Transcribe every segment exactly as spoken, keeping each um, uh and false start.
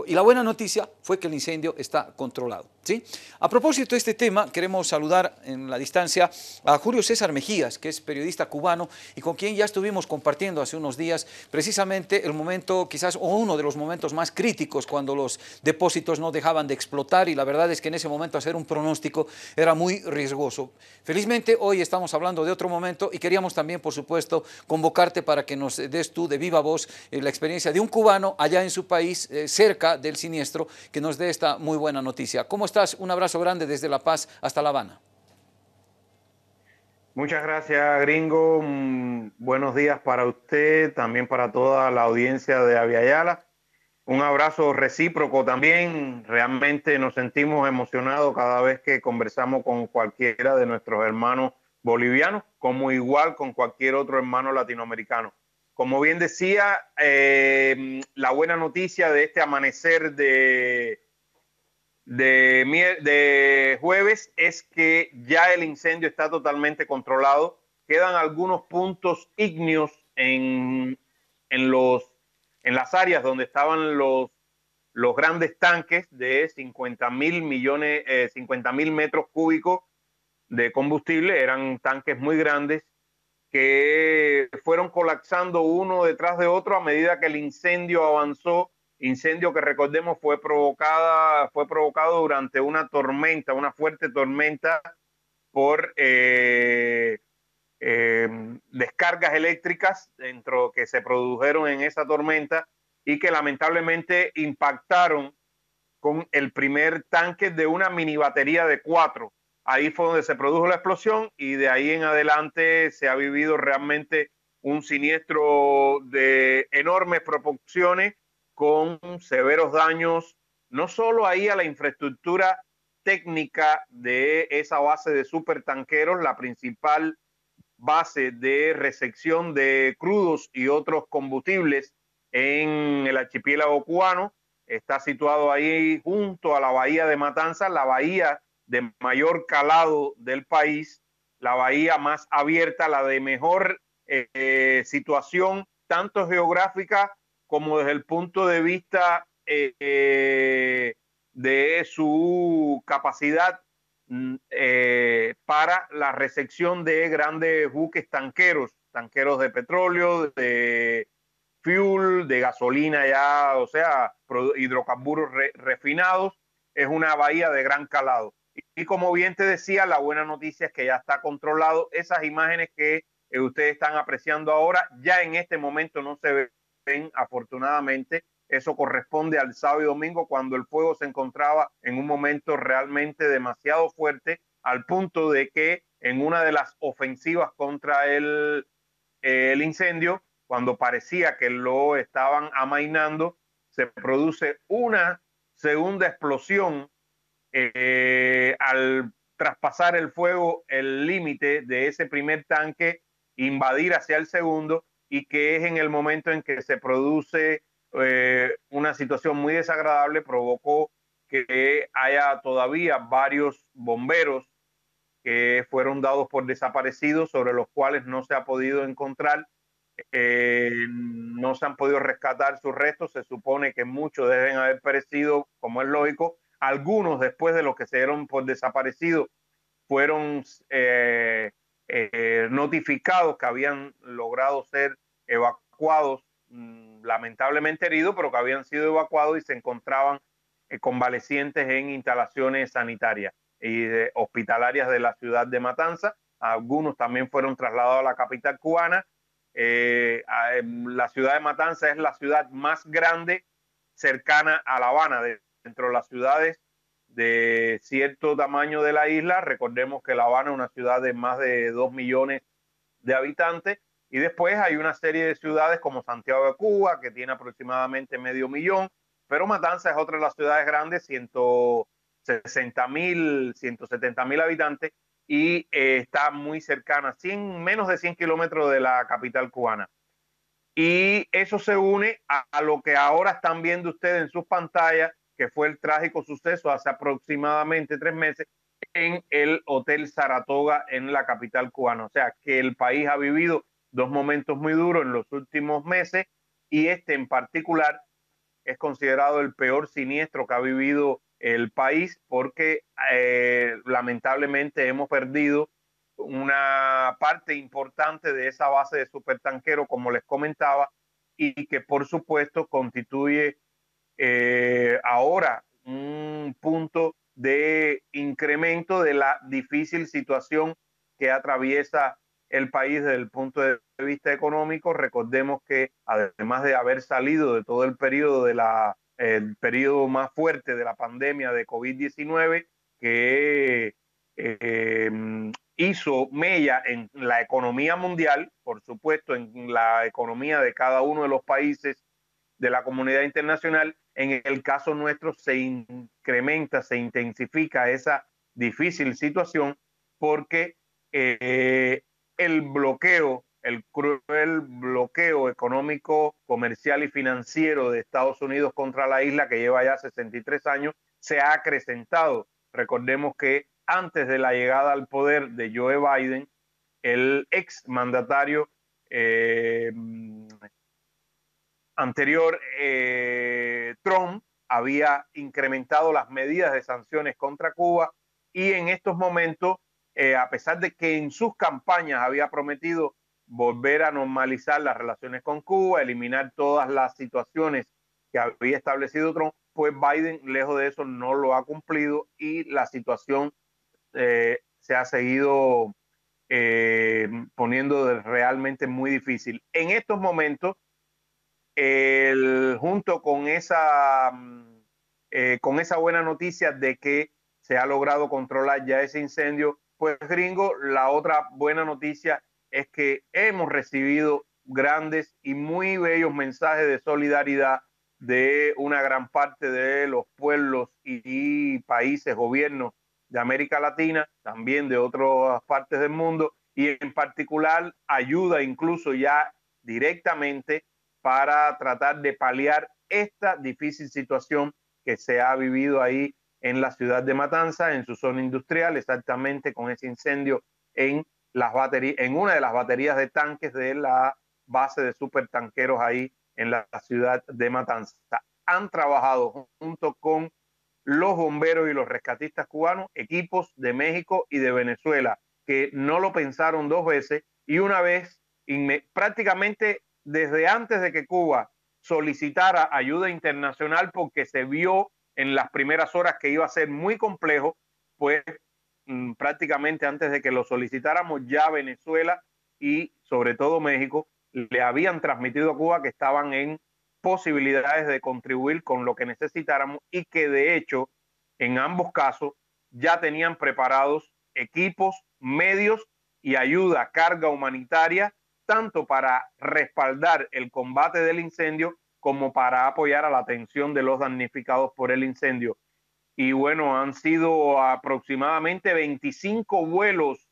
Y la buena noticia fue que el incendio está controlado, ¿sí? A propósito de este tema, queremos saludar en la distancia a Julio César Mejías, que es periodista cubano y con quien ya estuvimos compartiendo hace unos días precisamente el momento, quizás, o uno de los momentos más críticos cuando los depósitos no dejaban de explotar, y la verdad es que en ese momento hacer un pronóstico era muy riesgoso. Felizmente hoy estamos hablando de otro momento y queríamos también, por supuesto, convocarte para que nos des tú de viva voz eh, la experiencia de un cubano allá en su país, eh, cerca del siniestro, que nos dé esta muy buena noticia. ¿Cómo estás? Un abrazo grande desde La Paz hasta La Habana. Muchas gracias, gringo. Mm, buenos días para usted, también para toda la audiencia de Aviala. Un abrazo recíproco también. Realmente nos sentimos emocionados cada vez que conversamos con cualquiera de nuestros hermanos bolivianos, como igual con cualquier otro hermano latinoamericano. Como bien decía, eh, la buena noticia de este amanecer de, de, de jueves es que ya el incendio está totalmente controlado. Quedan algunos puntos ígneos en, en, los, en las áreas donde estaban los, los grandes tanques de cincuenta mil millones, eh, cincuenta mil metros cúbicos de combustible. Eran tanques muy grandes que fueron colapsando uno detrás de otro a medida que el incendio avanzó. Incendio que, recordemos, fue provocada, fue provocado durante una tormenta, una fuerte tormenta por eh, eh, descargas eléctricas dentro que se produjeron en esa tormenta y que lamentablemente impactaron con el primer tanque de una mini batería de cuatro. Ahí fue donde se produjo la explosión y de ahí en adelante se ha vivido realmente un siniestro de enormes proporciones con severos daños, no solo ahí a la infraestructura técnica de esa base de supertanqueros, la principal base de recepción de crudos y otros combustibles en el archipiélago cubano. Está situado ahí junto a la bahía de Matanzas, la bahía de mayor calado del país, la bahía más abierta, la de mejor eh, situación, tanto geográfica como desde el punto de vista eh, eh, de su capacidad eh, para la recepción de grandes buques tanqueros, tanqueros de petróleo, de fuel, de gasolina ya, o sea, hidrocarburos re, refinados. Es una bahía de gran calado. Y, y como bien te decía, la buena noticia es que ya está controlado. Esas imágenes que eh, ustedes están apreciando ahora, ya en este momento no se ven, afortunadamente. Eso corresponde al sábado y domingo, cuando el fuego se encontraba en un momento realmente demasiado fuerte, al punto de que en una de las ofensivas contra el, eh, el incendio, cuando parecía que lo estaban amainando, se produce una segunda explosión eh, al traspasar el fuego el límite de ese primer tanque, invadir hacia el segundo, y que es en el momento en que se produce eh, una situación muy desagradable. Provocó que haya todavía varios bomberos que fueron dados por desaparecidos, sobre los cuales no se ha podido encontrar, eh, no se han podido rescatar sus restos. Se supone que muchos deben haber perecido, como es lógico. Algunos, después de los que se dieron por desaparecidos, fueron eh, eh, notificados que habían logrado ser evacuados, mmm, lamentablemente heridos, pero que habían sido evacuados y se encontraban eh, convalecientes en instalaciones sanitarias y de, hospitalarias de la ciudad de Matanzas. Algunos también fueron trasladados a la capital cubana. Eh, a, la ciudad de Matanzas es la ciudad más grande cercana a La Habana, de, dentro de las ciudades de cierto tamaño de la isla. Recordemos que La Habana es una ciudad de más de dos millones de habitantes, y después hay una serie de ciudades como Santiago de Cuba, que tiene aproximadamente medio millón, pero Matanzas es otra de las ciudades grandes, ciento sesenta mil, ciento setenta mil habitantes, y eh, está muy cercana, cien, menos de cien kilómetros de la capital cubana. Y eso se une a, a lo que ahora están viendo ustedes en sus pantallas, que fue el trágico suceso hace aproximadamente tres meses en el Hotel Saratoga en la capital cubana. O sea, que el país ha vivido dos momentos muy duros en los últimos meses, y este en particular es considerado el peor siniestro que ha vivido el país porque eh, lamentablemente hemos perdido una parte importante de esa base de supertanqueros, como les comentaba, y que por supuesto constituye eh, ahora un punto de incremento de la difícil situación que atraviesa el país desde el punto de vista económico. Recordemos que además de haber salido de todo el periodo de la el periodo más fuerte de la pandemia de COVID diecinueve, que eh, hizo mella en la economía mundial, por supuesto en la economía de cada uno de los países de la comunidad internacional. En el caso nuestro se incrementa, se intensifica esa difícil situación porque eh, el bloqueo, el cruel bloqueo económico, comercial y financiero de Estados Unidos contra la isla, que lleva ya sesenta y tres años, se ha acrecentado. Recordemos que antes de la llegada al poder de Joe Biden, el ex mandatario eh, anterior, eh, Trump, había incrementado las medidas de sanciones contra Cuba y en estos momentos, eh, a pesar de que en sus campañas había prometido volver a normalizar las relaciones con Cuba, eliminar todas las situaciones que había establecido Trump, pues Biden, lejos de eso, no lo ha cumplido y la situación eh, se ha seguido eh, poniendo realmente muy difícil. En estos momentos, el, junto con esa, eh, con esa buena noticia de que se ha logrado controlar ya ese incendio, pues gringo, la otra buena noticia es que hemos recibido grandes y muy bellos mensajes de solidaridad de una gran parte de los pueblos y, y países, gobiernos de América Latina, también de otras partes del mundo, y en particular ayuda incluso ya directamente para tratar de paliar esta difícil situación que se ha vivido ahí en la ciudad de Matanzas, en su zona industrial, exactamente con ese incendio en, las baterías, en una de las baterías de tanques de la base de supertanqueros ahí en la ciudad de Matanzas. Han trabajado junto con los bomberos y los rescatistas cubanos, equipos de México y de Venezuela, que no lo pensaron dos veces y una vez, prácticamente desde antes de que Cuba solicitara ayuda internacional, porque se vio en las primeras horas que iba a ser muy complejo, pues mmm, prácticamente antes de que lo solicitáramos, ya Venezuela y sobre todo México le habían transmitido a Cuba que estaban en posibilidades de contribuir con lo que necesitáramos y que de hecho en ambos casos ya tenían preparados equipos, medios y ayuda, carga humanitaria, tanto para respaldar el combate del incendio como para apoyar a la atención de los damnificados por el incendio. Y bueno, han sido aproximadamente veinticinco vuelos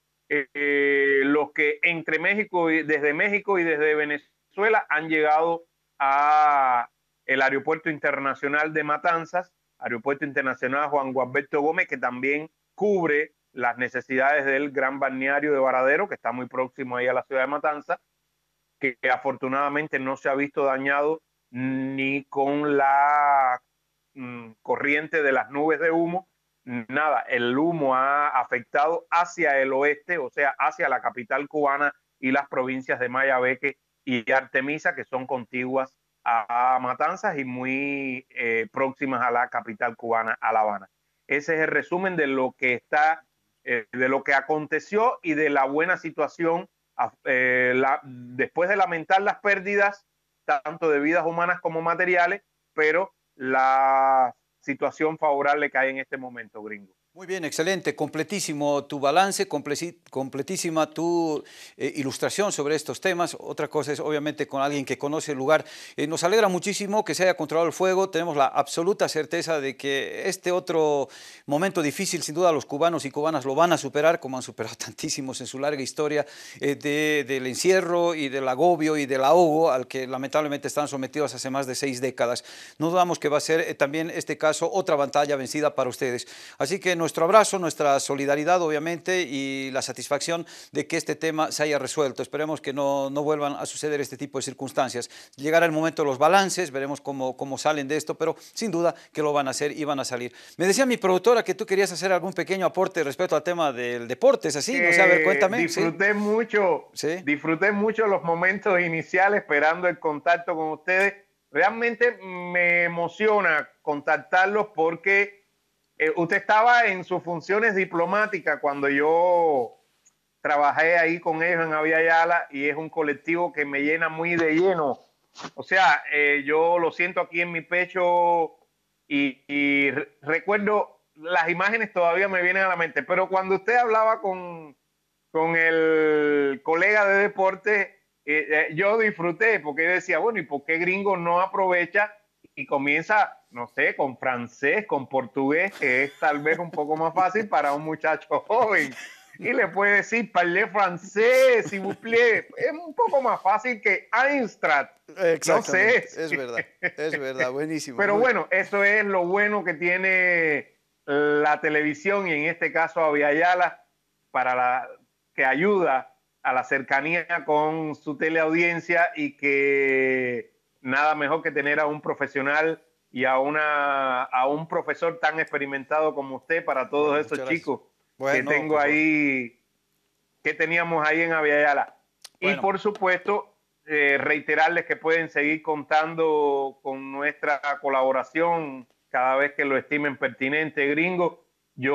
eh, los que entre México y desde México y desde Venezuela han llegado a el aeropuerto internacional de Matanzas, aeropuerto internacional Juan Gualberto Gómez, que también cubre las necesidades del gran balneario de Varadero, que está muy próximo ahí a la ciudad de Matanzas, que, que afortunadamente no se ha visto dañado ni con la mm, corriente de las nubes de humo. Nada, el humo ha afectado hacia el oeste, o sea, hacia la capital cubana y las provincias de Mayabeque y Artemisa, que son contiguas a Matanzas y muy eh, próximas a la capital cubana, a La Habana. Ese es el resumen de lo que está, eh, de lo que aconteció y de la buena situación eh, la, después de lamentar las pérdidas tanto de vidas humanas como materiales, pero la situación favorable que hay en este momento, gringo. Muy bien, excelente, completísimo tu balance, completísima tu eh, ilustración sobre estos temas. Otra cosa es obviamente con alguien que conoce el lugar. Eh, nos alegra muchísimo que se haya controlado el fuego, tenemos la absoluta certeza de que este otro momento difícil, sin duda los cubanos y cubanas lo van a superar, como han superado tantísimos en su larga historia eh, de, del encierro y del agobio y del ahogo al que lamentablemente están sometidos hace más de seis décadas. No dudamos que va a ser eh, también este caso otra batalla vencida para ustedes. Así que nuestro abrazo, nuestra solidaridad, obviamente, y la satisfacción de que este tema se haya resuelto. Esperemos que no, no vuelvan a suceder este tipo de circunstancias. Llegará el momento de los balances, veremos cómo, cómo salen de esto, pero sin duda que lo van a hacer y van a salir. Me decía mi productora que tú querías hacer algún pequeño aporte respecto al tema del deporte, ¿es así? No sé, a ver, cuéntame. Disfruté ¿sí? mucho, ¿Sí? disfruté mucho los momentos iniciales esperando el contacto con ustedes. Realmente me emociona contactarlos porque eh, usted estaba en sus funciones diplomáticas cuando yo trabajé ahí con ellos en Aviala y es un colectivo que me llena muy de lleno. O sea, eh, yo lo siento aquí en mi pecho y, y recuerdo, las imágenes todavía me vienen a la mente, pero cuando usted hablaba con, con el colega de deporte, eh, eh, yo disfruté porque yo decía, bueno, ¿y por qué gringo no aprovecha y comienza, no sé, con francés, con portugués, que es tal vez un poco más fácil para un muchacho joven? Y le puede decir, parlez francés, s'il vous plaît. Es un poco más fácil que Eintracht. No sé. Exactamente, es verdad, es verdad, buenísimo. Pero Muy... bueno, eso es lo bueno que tiene la televisión y en este caso Aviala, para la que ayuda a la cercanía con su teleaudiencia y que nada mejor que tener a un profesional y a, una, a un profesor tan experimentado como usted para todos Bueno, esos muchas gracias. chicos Bueno, que tengo por favor. ahí, que teníamos ahí en Aviala. Y Bueno. por supuesto, eh, reiterarles que pueden seguir contando con nuestra colaboración cada vez que lo estimen pertinente, gringo.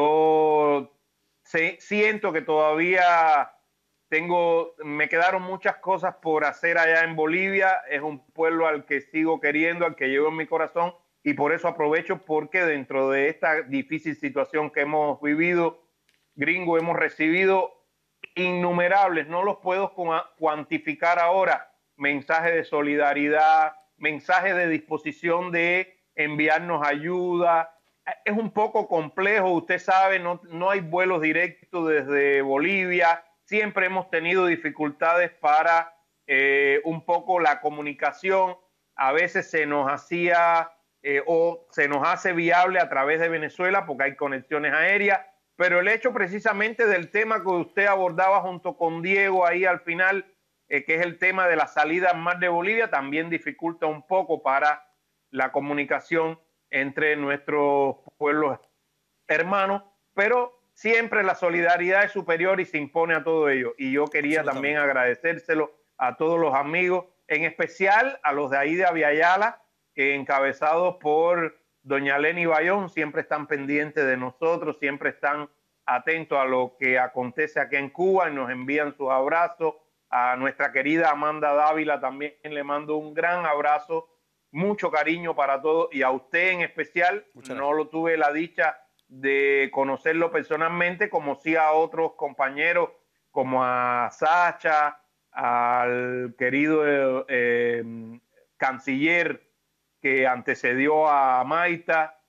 Yo sé, siento que todavía tengo, me quedaron muchas cosas por hacer allá en Bolivia. Es un pueblo al que sigo queriendo, al que llevo en mi corazón, y por eso aprovecho porque dentro de esta difícil situación que hemos vivido, gringo, hemos recibido innumerables, no los puedo cuantificar ahora, mensajes de solidaridad, mensajes de disposición de enviarnos ayuda. Es un poco complejo, usted sabe, no, no hay vuelos directos desde Bolivia, siempre hemos tenido dificultades para eh, un poco la comunicación, a veces se nos hacía eh, o se nos hace viable a través de Venezuela porque hay conexiones aéreas, pero el hecho precisamente del tema que usted abordaba junto con Diego ahí al final, eh, que es el tema de la salida al mar de Bolivia, también dificulta un poco para la comunicación entre nuestros pueblos hermanos, pero siempre la solidaridad es superior y se impone a todo ello. Y yo quería también agradecérselo a todos los amigos, en especial a los de ahí de Aviala, que encabezados por doña Leni Bayón, siempre están pendientes de nosotros, siempre están atentos a lo que acontece aquí en Cuba y nos envían sus abrazos. A nuestra querida Amanda Dávila también le mando un gran abrazo, mucho cariño para todos y a usted en especial. No lo tuve la dicha de conocerlo personalmente, como sí a otros compañeros, como a Sacha, al querido eh, canciller que antecedió a Maita,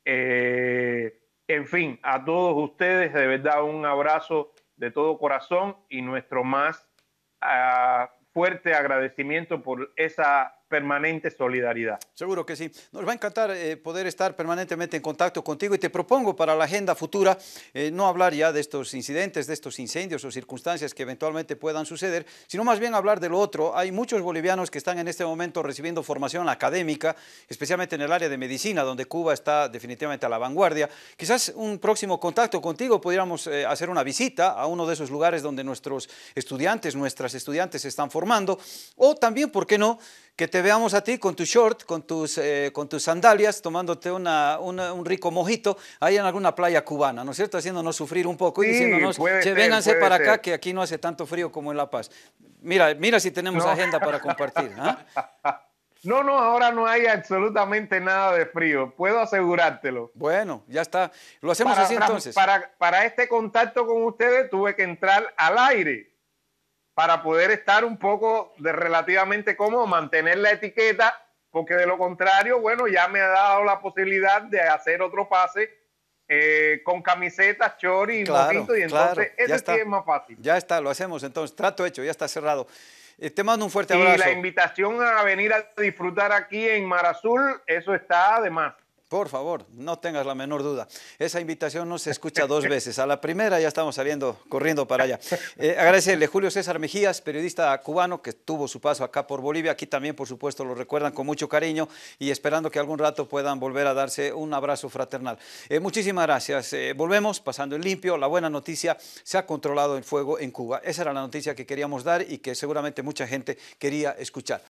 eh, en fin, a todos ustedes, de verdad, un abrazo de todo corazón y nuestro más uh, fuerte agradecimiento por esa permanente solidaridad. Seguro que sí. Nos va a encantar eh, poder estar permanentemente en contacto contigo y te propongo para la agenda futura eh, no hablar ya de estos incidentes, de estos incendios o circunstancias que eventualmente puedan suceder, sino más bien hablar de lo otro. Hay muchos bolivianos que están en este momento recibiendo formación académica, especialmente en el área de medicina, donde Cuba está definitivamente a la vanguardia. Quizás un próximo contacto contigo pudiéramos eh, hacer una visita a uno de esos lugares donde nuestros estudiantes, nuestras estudiantes se están formando, o también, ¿por qué no?, que te veamos a ti con tu short, con tus, eh, con tus sandalias, tomándote una, una, un rico mojito ahí en alguna playa cubana, ¿no es cierto? Haciéndonos sufrir un poco sí, y diciéndonos, che, vénganse para ser. acá que aquí no hace tanto frío como en La Paz. Mira, mira si tenemos no. agenda para compartir. ¿eh? No, no, ahora no hay absolutamente nada de frío, puedo asegurártelo. Bueno, ya está. Lo hacemos para, así entonces. Para, para este contacto con ustedes tuve que entrar al aire, para poder estar un poco de relativamente cómodo, mantener la etiqueta, porque de lo contrario, bueno, ya me ha dado la posibilidad de hacer otro pase eh, con camisetas, chori y claro, mojito, y entonces claro, ese sí es más fácil. Ya está, lo hacemos entonces, trato hecho, ya está cerrado. Eh, te mando un fuerte y abrazo. Y la invitación a venir a disfrutar aquí en Mar Azul, eso está de más. Por favor, no tengas la menor duda. Esa invitación no se escucha dos veces. A la primera ya estamos saliendo, corriendo para allá. Eh, agradecerle a Julio César Mejías, periodista cubano que tuvo su paso acá por Bolivia. Aquí también, por supuesto, lo recuerdan con mucho cariño y esperando que algún rato puedan volver a darse un abrazo fraternal. Eh, muchísimas gracias. Eh, volvemos pasando en limpio. La buena noticia, se ha controlado el fuego en Cuba. Esa era la noticia que queríamos dar y que seguramente mucha gente quería escuchar.